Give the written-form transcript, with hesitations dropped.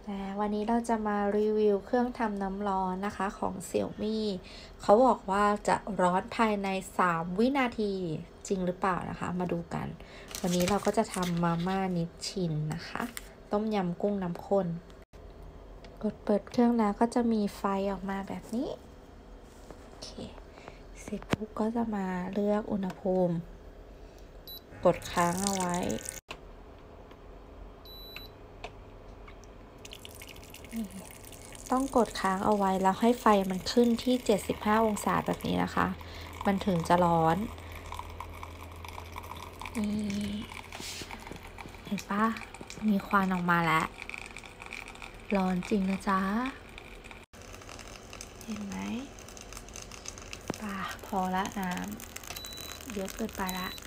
วันนี้เราจะมารีวิวเครื่องทำน้ำร้อนนะคะของ Xiaomi เขาบอกว่าจะร้อนภายใน3วินาทีจริงหรือเปล่านะคะมาดูกันวันนี้เราก็จะทำมาม่านิชชินนะคะต้มยำกุ้งน้ำข้นกดเปิดเครื่องแล้วก็จะมีไฟออกมาแบบนี้โอเคเสร็จปุ๊บก็จะมาเลือกอุณหภูมิกดค้างเอาไว้ต้องกดค้างเอาไว้แล้วให้ไฟมันขึ้นที่75องศาแบบนี้นะคะมันถึงจะร้อนนี่เห็นปะมีควันออกมาแล้วร้อนจริงนะจ๊ะเห็นไหมพอละน้ำเยอะเกินไปละ